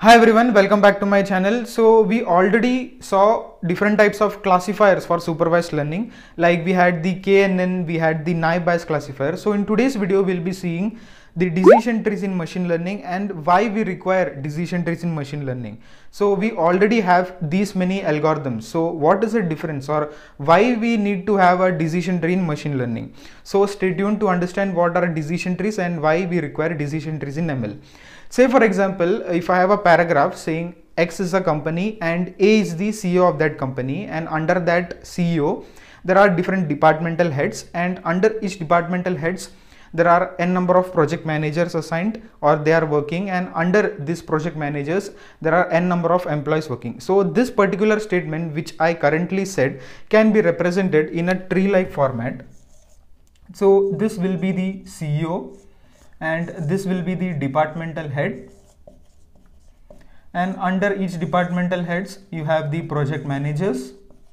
Hi everyone, welcome back to my channel. So we already saw different types of classifiers for supervised learning. Like we had the KNN, we had the naive Bayes classifier. So in today's video, we'll be seeing the decision trees in machine learning and why we require decision trees in machine learning. So we already have these many algorithms. So what is the difference or why we need to have a decision tree in machine learning? So stay tuned to understand what are decision trees and why we require decision trees in ML. Say for example, if I have a paragraph saying X is a company and A is the CEO of that company, and under that CEO there are different departmental heads, and under each departmental heads there are n number of project managers assigned or they are working, and under these project managers there are n number of employees working. So this particular statement which I currently said can be represented in a tree like format. So this will be the CEO and this will be the departmental head, and under each departmental heads you have the project managers,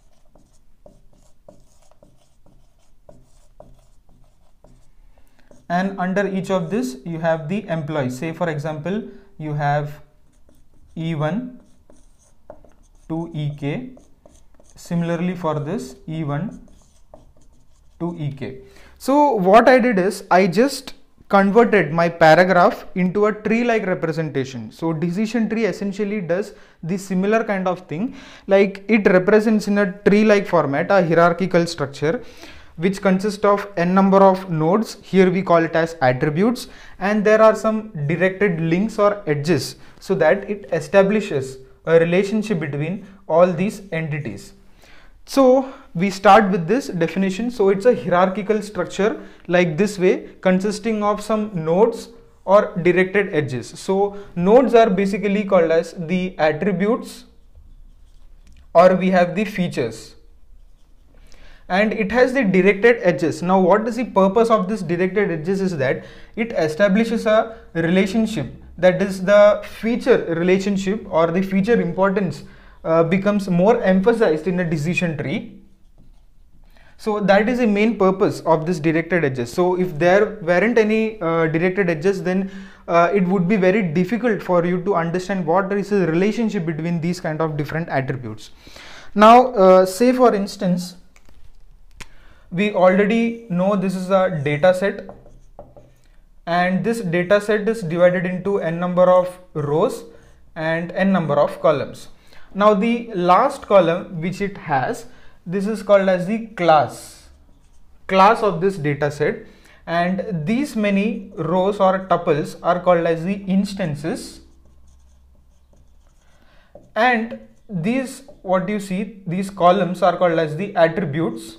and under each of this you have the employees. Say for example, you have E1 to EK, similarly for this E1 to EK. So what I did is I just converted my paragraph into a tree like representation. So decision tree essentially does the similar kind of thing, like it represents in a tree like format a hierarchical structure which consists of n number of nodes. Here we call it as attributes, and there are some directed links or edges so that it establishes a relationship between all these entities. So we start with this definition. So it's a hierarchical structure like this way, consisting of some nodes or directed edges. So nodes are basically called as the attributes, or we have the features, and it has the directed edges. Now what is the purpose of this directed edges is that it establishes a relationship, that is the feature relationship or the feature importance becomes more emphasized in a decision tree. So that is the main purpose of this directed edges. So if there weren't any directed edges, then it would be very difficult for you to understand what is the relationship between these kind of different attributes. Now say for instance, we already know this is a data set, and this data set is divided into n number of rows and n number of columns. Now the last column which it has, this is called as the class of this data set, and these many rows or tuples are called as the instances, and these, what you see, these columns are called as the attributes,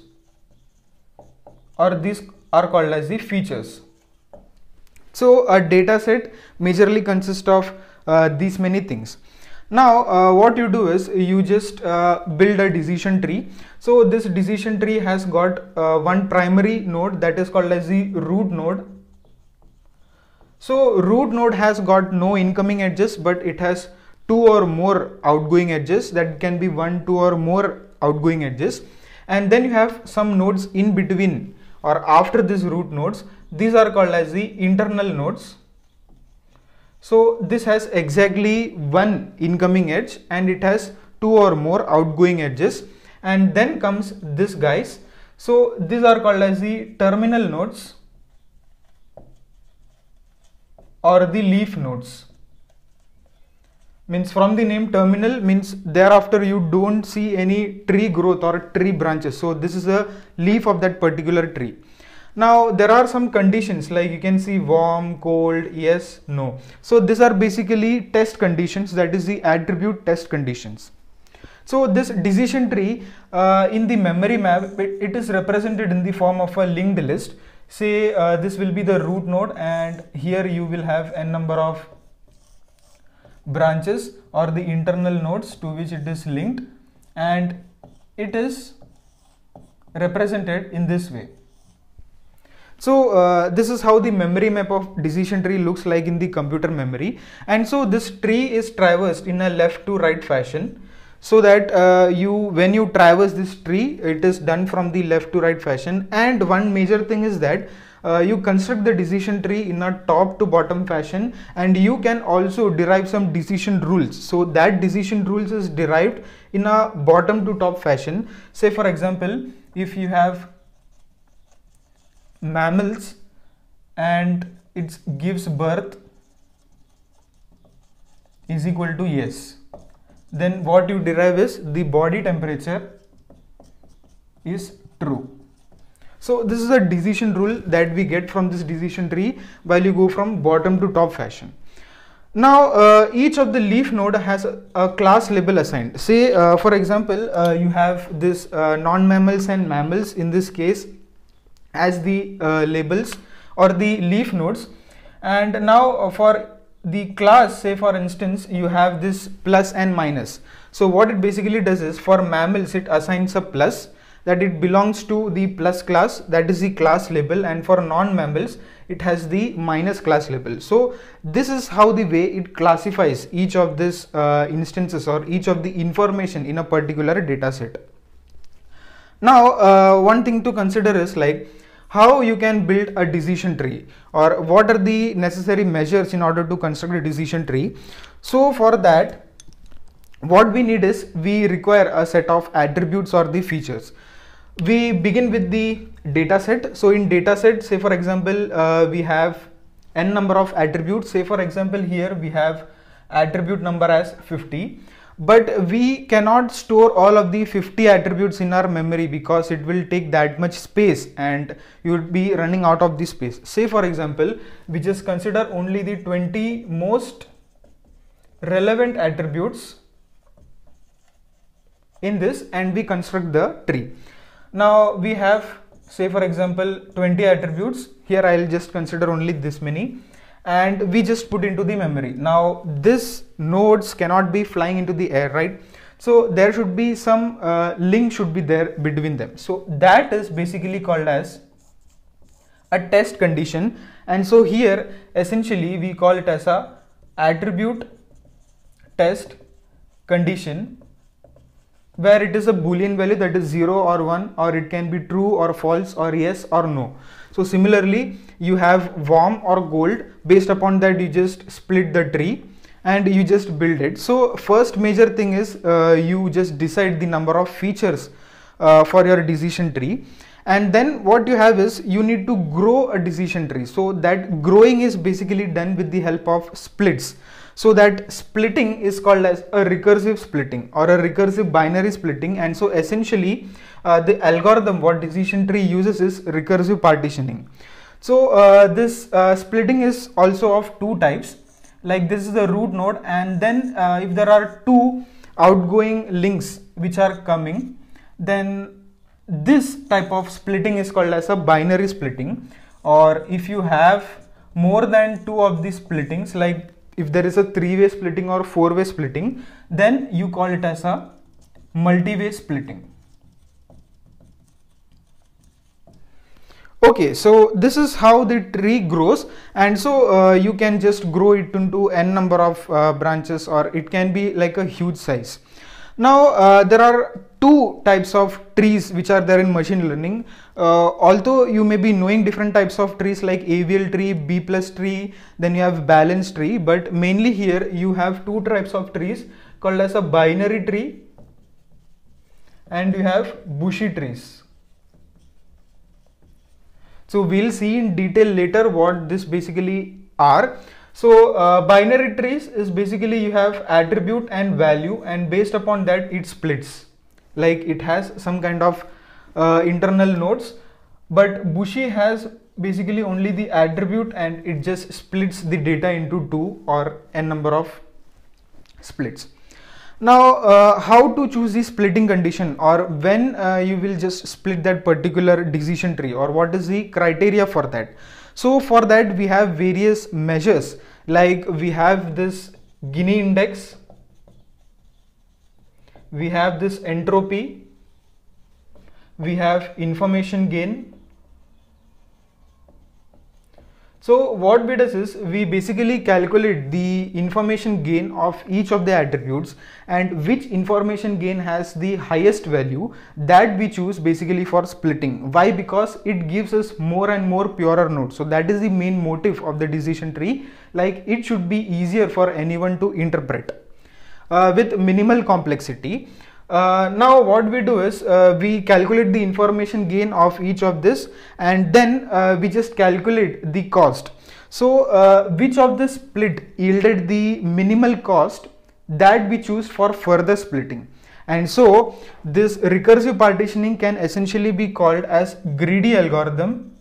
or these are called as the features. So a data set majorly consists of these many things. Now what you do is you just build a decision tree. So this decision tree has got one primary node that is called as the root node. So root node has got no incoming edges, but it has two or more outgoing edges. That can be one, two or more outgoing edges, and then you have some nodes in between or after these root nodes. These are called as the internal nodes. So this has exactly one incoming edge and it has two or more outgoing edges, and then comes this guys. So these are called as the terminal nodes or the leaf nodes. Means from the name terminal means thereafter you don't see any tree growth or tree branches. So this is a leaf of that particular tree. Now there are some conditions, like you can see warm, cold, yes, no. So these are basically test conditions, that is the attribute test conditions. So this decision tree in the memory map, it is represented in the form of a linked list. Say this will be the root node, and here you will have n number of branches or the internal nodes to which it is linked, and it is represented in this way. So this is how the memory map of decision tree looks like in the computer memory, and so this tree is traversed in a left to right fashion, so that when you traverse this tree, it is done from the left to right fashion. And one major thing is that you construct the decision tree in a top to bottom fashion, and you can also derive some decision rules. So that decision rules is derived in a bottom to top fashion. Say for example, if you have mammals and it gives birth is equal to yes, then what you derive is the body temperature is true. So this is a decision rule that we get from this decision tree while you go from bottom to top fashion. Now each of the leaf node has a class label assigned. Say for example, you have this non-mammals and mammals in this case as the labels or the leaf nodes, and now for the class, say for instance you have this plus and minus. So what it basically does is, for mammals it assigns a plus, that it belongs to the plus class, that is the class label, and for non-mammals it has the minus class label. So this is how the way it classifies each of these instances or each of the information in a particular data set. Now one thing to consider is like how you can build a decision tree, or what are the necessary measures in order to construct a decision tree. So for that, what we need is, we require a set of attributes or the features. We begin with the data set. So in data set, say for example, we have n number of attributes. Say for example, here we have attribute number as 50, but we cannot store all of the 50 attributes in our memory because it will take that much space and you would be running out of the space. Say for example, we just consider only the 20 most relevant attributes in this and we construct the tree. Now we have, say for example, 20 attributes. Here I'll just consider only this many, and we just put into the memory. Now this nodes cannot be flying into the air, right? So there should be some link should be there between them. So that is basically called as a test condition. And so here essentially we call it as a attribute test condition, where it is a boolean value, that is 0 or 1, or it can be true or false or yes or no. So similarly, you have warm or cold. Based upon that, you just split the tree and you just build it. So first major thing is you just decide the number of features for your decision tree, and then what you have is you need to grow a decision tree. So that growing is basically done with the help of splits. So that splitting is called as a recursive splitting or a recursive binary splitting. And so essentially the algorithm what decision tree uses is recursive partitioning. So this splitting is also of two types. Like this is the root node, and then if there are two outgoing links which are coming, then this type of splitting is called as a binary splitting. Or if you have more than two of these splittings, like if there is a three-way splitting or four-way splitting, then you call it as a multi-way splitting. Okay, so this is how the tree grows, and so you can just grow it into n number of branches, or it can be like a huge size. Now there are two types of trees which are there in machine learning. Although you may be knowing different types of trees like AVL tree, B plus tree, then you have balanced tree, but mainly here you have two types of trees called as a binary tree and you have bushy trees. So we'll see in detail later what this basically are. So binary trees is basically you have attribute and value, and based upon that it splits, like it has some kind of internal nodes. But bushy has basically only the attribute and it just splits the data into two or n number of splits. Now how to choose the splitting condition, or when you will just split that particular decision tree, or what is the criteria for that? So for that we have various measures, like we have this Gini index, we have this entropy, we have information gain. So what we does is we basically calculate the information gain of each of the attributes, and which information gain has the highest value, that we choose basically for splitting. Why? Because it gives us more and more purer nodes. So that is the main motive of the decision tree. Like, it should be easier for anyone to interpret with minimal complexity. Now what we do is we calculate the information gain of each of this, and then we just calculate the cost. So which of the split yielded the minimal cost, that we choose for further splitting. And so this recursive partitioning can essentially be called as greedy algorithm.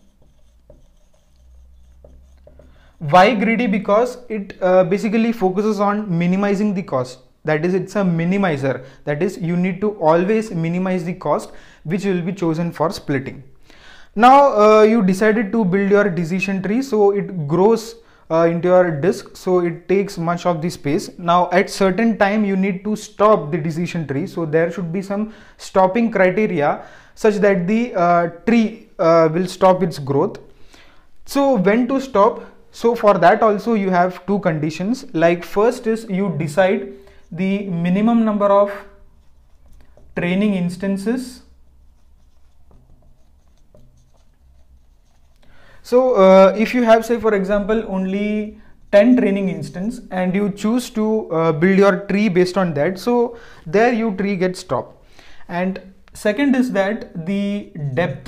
Why greedy? Because it basically focuses on minimizing the cost. That is, it's a minimizer. That is, you need to always minimize the cost, which will be chosen for splitting. Now you decided to build your decision tree, so it grows into your disk, so it takes much of the space. Now at certain time you need to stop the decision tree, so there should be some stopping criteria such that the tree will stop its growth. So when to stop? So for that also you have two conditions. Like, first is you decide the minimum number of training instances. So if you have, say for example, only 10 training instance, and you choose to build your tree based on that, so there your tree gets stopped. And second is that the depth.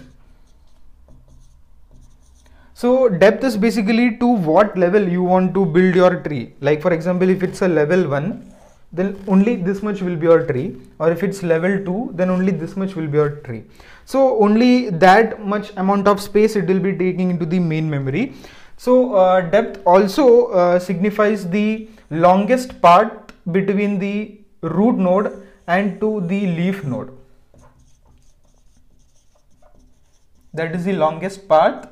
So depth is basically to what level you want to build your tree. Like, for example, if it's a level 1, then only this much will be your tree, or if it's level 2, then only this much will be your tree. So only that much amount of space it will be taking into the main memory. So depth also signifies the longest path between the root node and to the leaf node. That is the longest path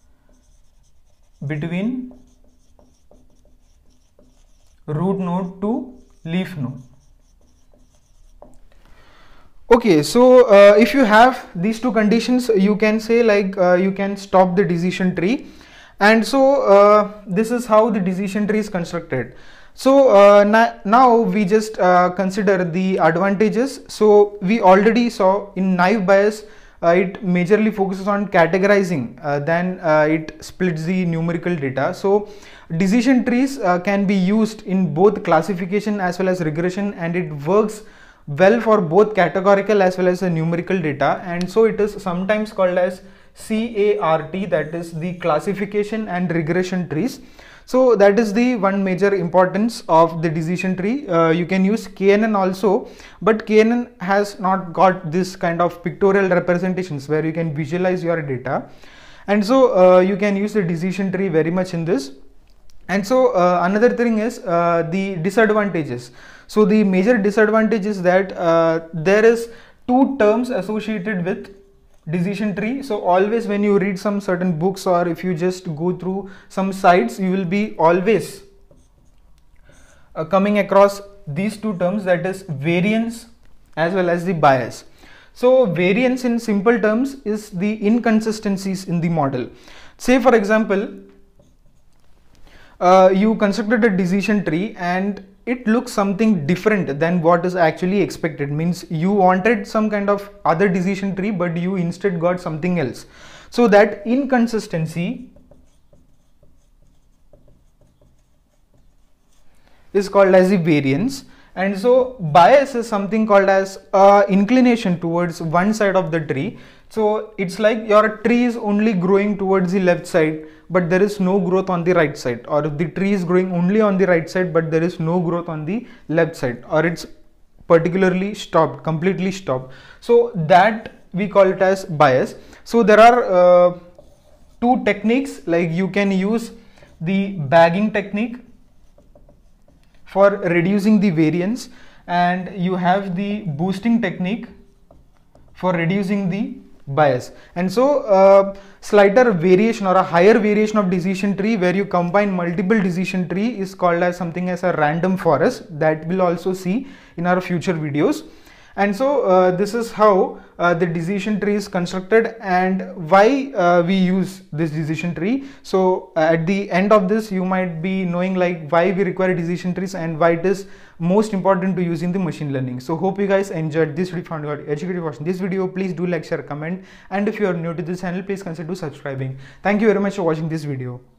between root node to leaf node. Okay, so if you have these two conditions, you can say like you can stop the decision tree. And so this is how the decision tree is constructed. So now we just consider the advantages. So we already saw in naive Bayes it majorly focuses on categorizing, then it splits the numerical data. So decision trees can be used in both classification as well as regression, and it works well for both categorical as well as the numerical data. And so it is sometimes called as CART, that is the classification and regression trees. So that is the one major importance of the decision tree. You can use KNN also, but KNN has not got this kind of pictorial representations where you can visualize your data. And so you can use the decision tree very much in this. And so another thing is the disadvantages. So the major disadvantage is that there is two terms associated with decision tree. So always when you read some certain books, or if you just go through some sites, you will be always coming across these two terms, that is variance as well as the bias. So variance in simple terms is the inconsistencies in the model. Say for example, you constructed a decision tree and it looks something different than what is actually expected. Means you wanted some kind of other decision tree, but you instead got something else. So that inconsistency is called as the variance. And so bias is something called as inclination towards one side of the tree. So it's like your tree is only growing towards the left side, but there is no growth on the right side, or if the tree is growing only on the right side, but there is no growth on the left side, or it's particularly stopped, completely stopped. So that we call it as bias. So there are two techniques, like you can use the bagging technique for reducing the variance, and you have the boosting technique for reducing the bias. And so slighter variation or a higher variation of decision tree where you combine multiple decision tree is called as something as a random forest, that we'll also see in our future videos. And so this is how the decision tree is constructed and why we use this decision tree. So at the end of this, you might be knowing like why we require decision trees and why it is most important to use in the machine learning. So hope you guys enjoyed this video, found it educative watching this video. Please do like, share, comment, and if you are new to this channel, please consider subscribing. Thank you very much for watching this video.